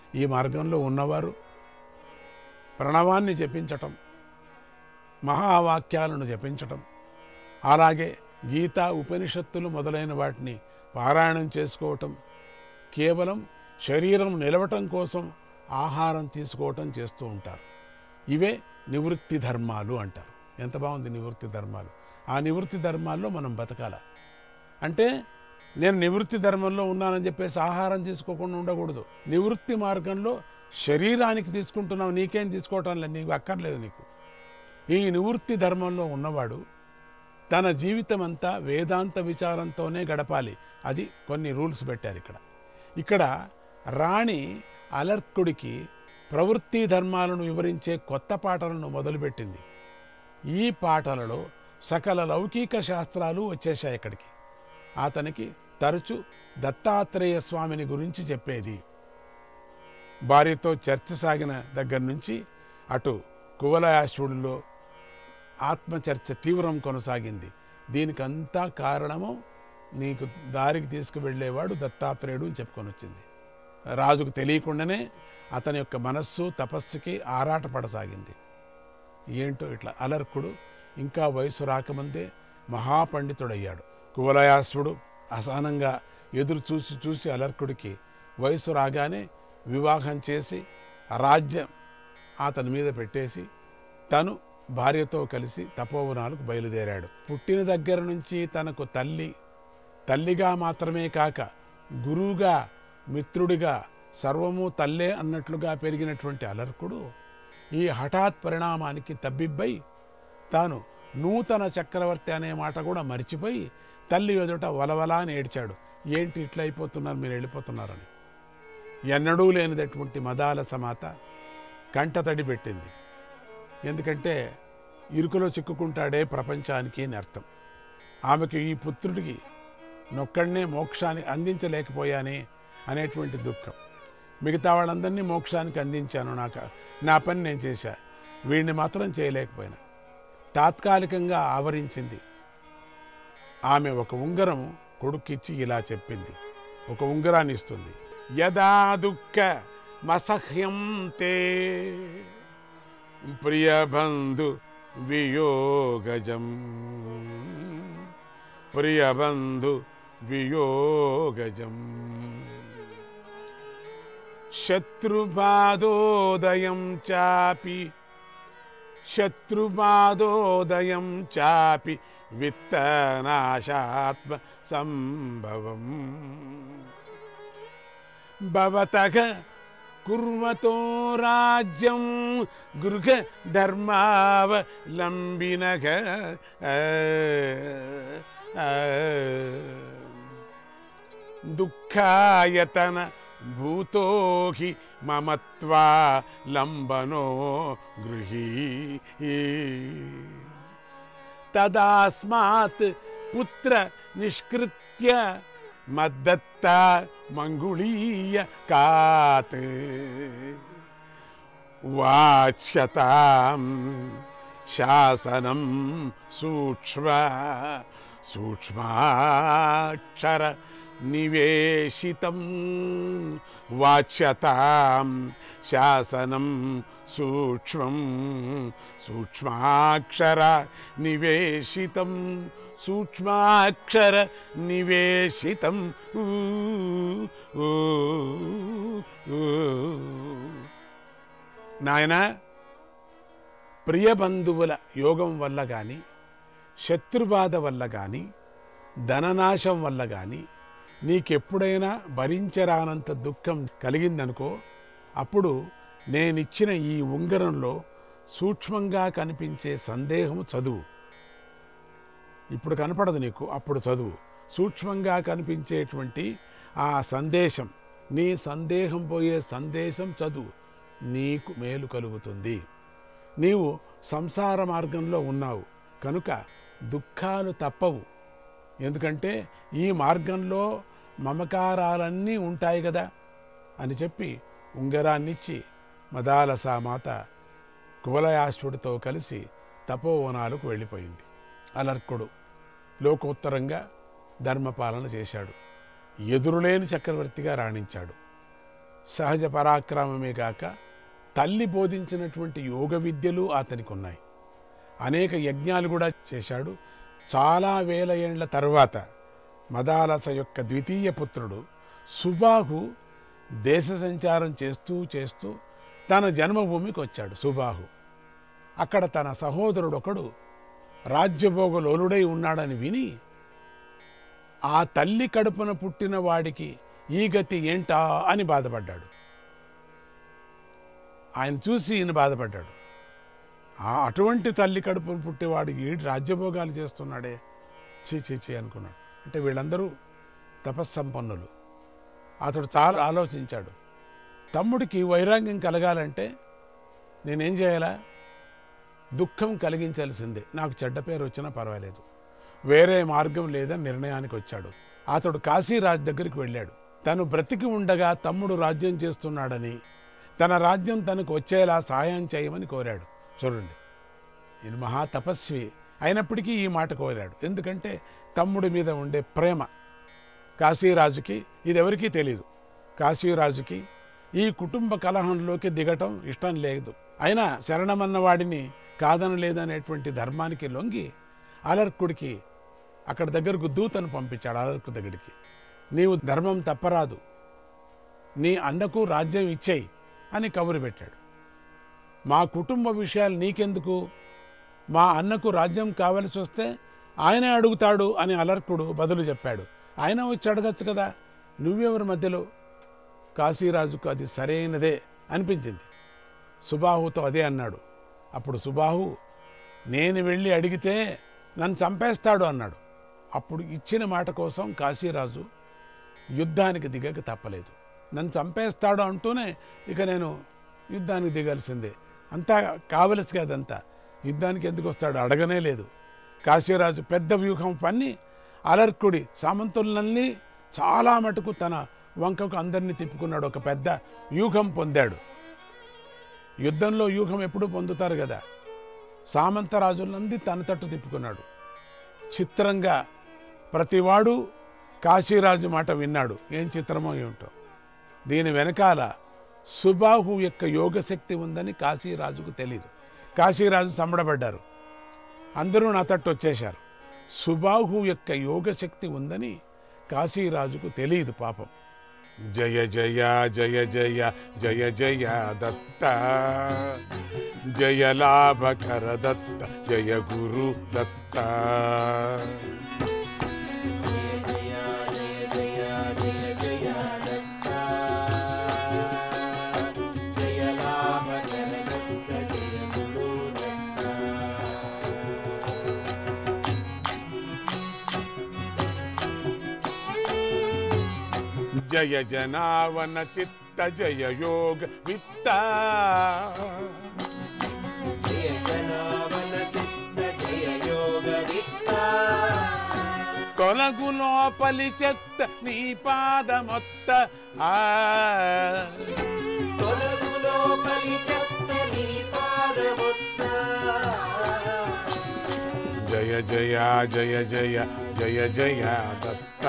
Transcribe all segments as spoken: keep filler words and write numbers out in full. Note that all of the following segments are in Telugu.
ఈ మార్గంలో ఉన్నవారు ప్రణవాన్ని జపించటం, మహావాక్యాలను జపించటం, అలాగే గీత ఉపనిషత్తులు మొదలైన వాటిని పారాయణం చేసుకోవటం, కేవలం శరీరం నిలవటం కోసం ఆహారం తీసుకోవటం చేస్తూ ఉంటారు. ఇవే నివృత్తి ధర్మాలు అంటారు. ఎంత బాగుంది నివృత్తి ధర్మాలు. ఆ నివృత్తి ధర్మాల్లో మనం బతకాల. అంటే నేను నివృత్తి ధర్మంలో ఉన్నానని చెప్పేసి ఆహారం తీసుకోకుండా ఉండకూడదు. నివృత్తి మార్గంలో శరీరానికి తీసుకుంటున్నావు, నీకేం తీసుకోవటం లేదు, నీకు అక్కర్లేదు. నీకు ఈ నివృత్తి ధర్మంలో ఉన్నవాడు తన జీవితం అంతా వేదాంత విచారంతోనే గడపాలి. అది కొన్ని రూల్స్ పెట్టారు ఇక్కడ. ఇక్కడ రాణి అలర్కుడికి ప్రవృత్తి ధర్మాలను వివరించే కొత్త పాటలను మొదలుపెట్టింది. ఈ పాటలలో సకల లౌకిక శాస్త్రాలు వచ్చేశాయి ఇక్కడికి. అతనికి తరచు దత్తాత్రేయ స్వామిని గురించి చెప్పేది. భార్యతో చర్చ సాగిన దగ్గర నుంచి అటు కువలయాశ్వుడిలో ఆత్మచర్చ తీవ్రం కొనసాగింది. దీనికంతా కారణము నీకు దారికి తీసుకువెళ్ళేవాడు దత్తాత్రేయుడు అని చెప్పుకొని వచ్చింది. రాజుకు తెలియకుండానే అతని యొక్క మనస్సు తపస్సుకి ఆరాటపడసాగింది. ఏంటో ఇట్లా అలర్కుడు ఇంకా వయసు రాకముందే మహాపండితుడయ్యాడు. కువలయాశ్వుడు అసహనంగా ఎదురు చూసి చూసి అలర్కుడికి వయసు రాగానే వివాహం చేసి రాజ్యం అతని మీద పెట్టేసి తను భార్యతో కలిసి తపోవనాలకు బయలుదేరాడు. పుట్టిన దగ్గర నుంచి తనకు తల్లి తల్లిగా మాత్రమే కాక గురువుగా, మిత్రుడిగా, సర్వము తల్లే అన్నట్లుగా పెరిగినటువంటి అలర్కుడు ఈ హఠాత్ పరిణామానికి తబ్బిబ్బై తాను నూతన చక్రవర్తి అనే మాట కూడా మరిచిపోయి తల్లి ఎదుట వలవలా అని ఏడ్చాడు. ఏంటి ఇట్లా అయిపోతున్నారు, మీరు వెళ్ళిపోతున్నారని. ఎన్నడూ లేనిదటువంటి మదాల సమాత కంటతడి పెట్టింది. ఎందుకంటే ఇరుకులో చిక్కుకుంటాడే ప్రపంచానికి అని అర్థం. ఆమెకి ఈ పుత్రుడికి నొక్కడనే మోక్షాన్ని అందించలేకపోయానే అనేటువంటి దుఃఖం. మిగతా వాళ్ళందరినీ మోక్షానికి అందించాను, నాకు నా పని నేను చేశా, వీడిని మాత్రం చేయలేకపోయినా. తాత్కాలికంగా ఆవరించింది. ఆమె ఒక ఉంగరం కొడుక్కిచ్చి ఇలా చెప్పింది, ఒక ఉంగరాన్ని ఇస్తుంది. యదా దుఃఖ మసహ్యం తే ప్రియబంధు వియోగజం ప్రియబంధు వియోగజం శత్రుబాధోదయం చాపి శత్రుబాధోదయం చాపి విత్తనాశాత్మ సంభవం భవతః కుర్వతో రాజ్యం గృహ ధర్మావలంబినః దుఃఖాయతన భూతో హి మమత్వా లంబనో గృహీ తదాస్మాత్ పుత్ర నిష్కృత్య మద్దత్త మంగుళీయ కాత్ వాచ్యతాం శాసనం సూక్ష్మ సూక్ష్మాక్షర నివేశితం వాచ్యతాం శాసనం సూక్ష్మం సూక్ష్మాక్షర నివేశితం సూక్ష్మాక్షర నివేశితం. నాయన, ప్రియబంధువుల యోగం వల్ల కానీ, శత్రుబాధ వల్ల కానీ, ధననాశం వల్ల కానీ నీకెప్పుడైనా భరించరానంత దుఃఖం కలిగిందనుకో, అప్పుడు నేనిచ్చిన ఈ ఉంగరంలో సూక్ష్మంగా కనిపించే సందేహము చదువు. ఇప్పుడు కనపడదు నీకు, అప్పుడు చదువు. సూక్ష్మంగా కనిపించేటువంటి ఆ సందేశం, నీ సందేహం పోయే సందేశం చదువు, నీకు మేలు కలుగుతుంది. నీవు సంసార మార్గంలో ఉన్నావు కనుక దుఃఖాలు తప్పవు. ఎందుకంటే ఈ మార్గంలో మమకారాలన్నీ ఉంటాయి కదా అని చెప్పి ఉంగరాన్నిచ్చి మదాలసామాత కువలయాశ్వుడితో కలిసి తపోవనాలకు వెళ్ళిపోయింది. అలర్కుడు లోకోత్తరంగా ధర్మపాలన చేశాడు. ఎదురులేని చక్రవర్తిగా రాణించాడు. సహజ పరాక్రమమే కాక తల్లి బోధించినటువంటి యోగ విద్యలు అతనికి ఉన్నాయి. అనేక యజ్ఞాలు కూడా చేశాడు. చాలా వేల ఏండ్ల తర్వాత మదాలస యొక్క ద్వితీయ పుత్రుడు సుబాహు దేశ సంచారం చేస్తూ చేస్తూ తన జన్మభూమికి వచ్చాడు. సుబాహు అక్కడ తన సహోదరుడు ఒకడు రాజ్యభోగలోలుడై ఉన్నాడని విని ఆ తల్లి కడుపున పుట్టిన వాడికి ఈ గతి ఏంటా అని బాధపడ్డాడు. ఆయన చూసి ఈయన బాధపడ్డాడు. ఆ అటువంటి తల్లి కడుపున పుట్టేవాడికి రాజ్యభోగాలు చేస్తున్నాడే, చీ చీ చీ అనుకున్నాడు. అంటే వీళ్ళందరూ తపస్సంపన్నులు. అతడు చాలా ఆలోచించాడు. తమ్ముడికి వైరాగ్యం కలగాలంటే నేనేం చేయాలా? దుఃఖం కలిగించాల్సిందే. నాకు చెడ్డ పేరు వచ్చినా పర్వాలేదు, వేరే మార్గం లేదని నిర్ణయానికి వచ్చాడు. అతడు కాశీరాజు దగ్గరికి వెళ్ళాడు. తను బ్రతికి ఉండగా తమ్ముడు రాజ్యం చేస్తున్నాడని, తన రాజ్యం తనకు వచ్చేలా సాయం చేయమని కోరాడు. చూడండి, ఈయన మహా తపస్వి అయినప్పటికీ ఈ మాట కోరాడు. ఎందుకంటే తమ్ముడి మీద ఉండే ప్రేమ. కాశీరాజుకి ఇది ఎవరికీ తెలియదు. కాశీరాజుకి ఈ కుటుంబ కలహంలోకి దిగటం ఇష్టం లేదు. అయినా శరణమన్న వాడిని కాదనలేదనేటువంటి ధర్మానికి లొంగి అలర్కుడికి అక్కడ దగ్గరకు దూతను పంపించాడు. అలర్కు దగ్గరికి, నీవు ధర్మం తప్పరాదు, నీ అన్నకు రాజ్యం ఇచ్చేయి అని కబురు పెట్టాడు. మా కుటుంబ విషయాలు నీకెందుకు, మా అన్నకు రాజ్యం కావలసి వస్తే ఆయనే అడుగుతాడు అని అలర్కుడు బదులు చెప్పాడు. ఆయన వచ్చి అడగచ్చు కదా, నువ్వెవరి మధ్యలో? కాశీరాజుకు అది సరైనదే అనిపించింది. సుబాహుతో అదే అన్నాడు. అప్పుడు సుబాహు, నేను వెళ్ళి అడిగితే నన్ను చంపేస్తాడు అన్నాడు. అప్పుడు ఇచ్చిన మాట కోసం కాశీరాజు యుద్ధానికి దిగక తప్పలేదు. నన్ను చంపేస్తాడు అంటూనే ఇక నేను యుద్ధానికి దిగాల్సిందే, అంతా కావలసి కదంతా, యుద్ధానికి ఎందుకు వస్తాడు? అడగనే లేదు. కాశీరాజు పెద్ద వ్యూహం పన్ని అలర్కుడి సామంతులన్నీ చాలా మటుకు తన వంకకు అందరినీ తిప్పుకున్నాడు. ఒక పెద్ద వ్యూహం పొందాడు. యుద్ధంలో వ్యూహం ఎప్పుడూ పొందుతారు కదా. సామంతరాజులందీ తన తట్టు తిప్పుకున్నాడు. చిత్రంగా ప్రతివాడు కాశీరాజు మాట విన్నాడు. ఏం చిత్రమో ఏమిటో. దీని వెనకాల సుబాహు యొక్క యోగశక్తి ఉందని కాశీరాజుకు తెలీదు. కాశీరాజు సంబడపడ్డారు. అందరూ నా తట్టు వచ్చేశారు. సుబాహు యొక్క యోగశక్తి ఉందని కాశీరాజుకు తెలియదు పాపం. జయ జయ జయ జయ జయ జయ దత్త, జయ లాభకర దత్త, జయ గురు దత్త. జయ జనావన చిత్త జయ యోగ విత్త, జయ జనావన చిత్త జయ యోగ విత్త. తొలగు లోపలి చెత్త నీ పాదమొత్త, తొలగు లోపలి చెత్త నీ పాదమొత్త. జయ జయ జయ జయ జయ జయ దత్త,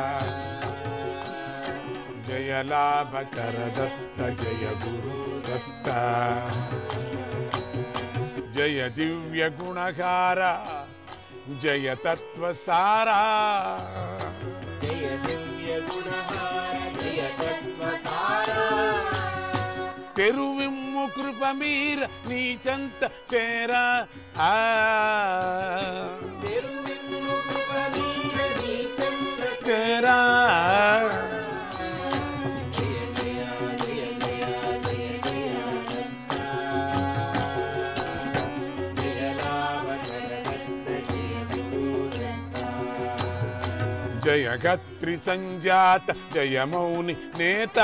జయ లాభకర దత్త, జయ గురు దత్త. జయ దివ్య గుణకార, జయ తత్వసారా, జయ దివ్య గుణకార, జయ తత్వసారా. తెరువిమ్ము కృప మీర నీ చంత చేరా, తెరువిమ్ము కృప మీర నీ చంత చేరా. జయ గత్రి సంజాత, జయ మౌని నేత,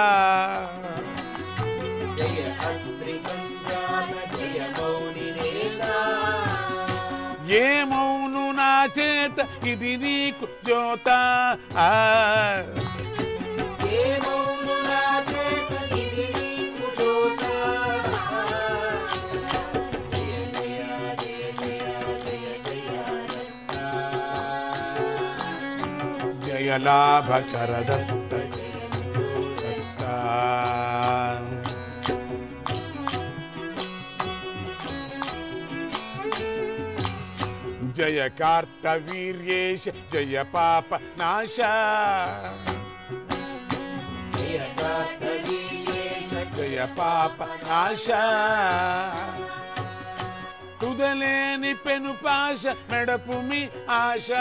జయ గత్రి సంజాత, జయ మౌని నేత. ఏ మౌను నా చేత ఇది నీకు జ్యోత, ఏ మౌను నా చేత ఇది నీకు జ్యోత. జయ జయ జయ జయ జయ జయ లాభకర దత్త, జయ గురు దత్త. జయ కార్తవీర్యేశ జయ పాప నాశ జయ పాప నాశ తుదలేని పెను పాశ మెడపుమి ఆశ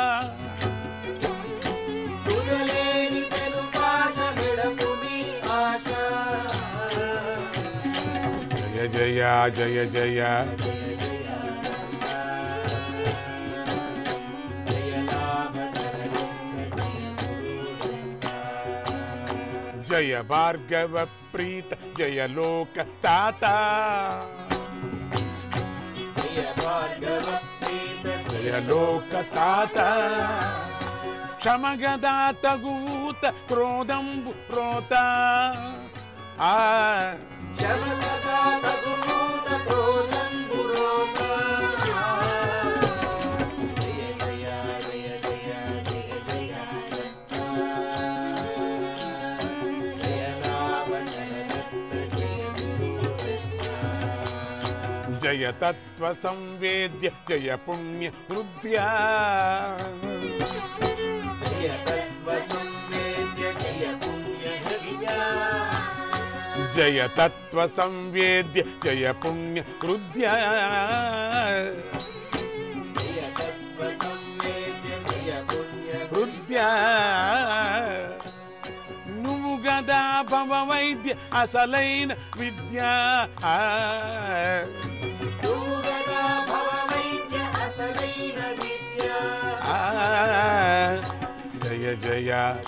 జయ జయ జయ జయ జయ భార్గవ ప్రీత జయ లోక తాత జయ లోక తాత క్షమగదా తగూత క్రోధంబు రోత ఆ జయ తత్వ సంవేద్య జయ పుణ్య హృద్య జయ తత్వ సంవేద్య జయ పుణ్య హృద్య హృద్య నువ్వు గదా భవ వైద్య అసలైన విద్య జయ జయ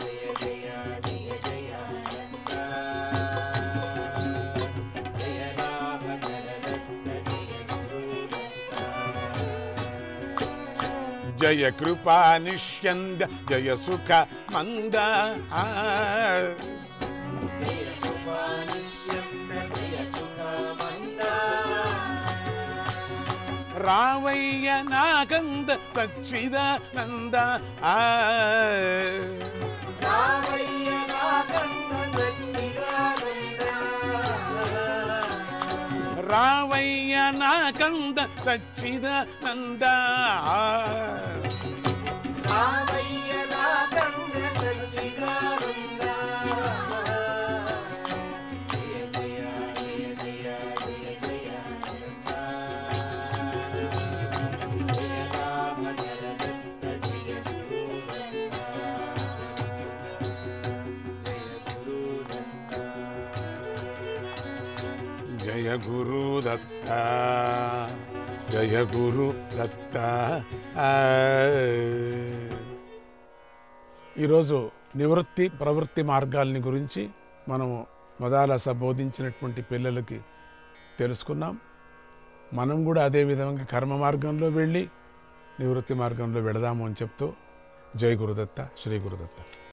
జయ కృపా నిష్యంద జయ సుఖ మంద రావయ్య నాకంద సచ్చిదానంద రావయ్య నాకంద సచ్చిదానంద జయ గురు దత్త జయ గురు దత్త. ఈరోజు నివృత్తి ప్రవృత్తి మార్గాల్ని గురించి మనము మొదలస బోధించినటువంటి పిల్లలకి తెలుసుకున్నాం. మనం కూడా అదే విధంగా కర్మ మార్గంలో వెళ్ళి నివృత్తి మార్గంలో వెళదాము అని చెప్తూ జై గురుదత్త, శ్రీ గురుదత్త.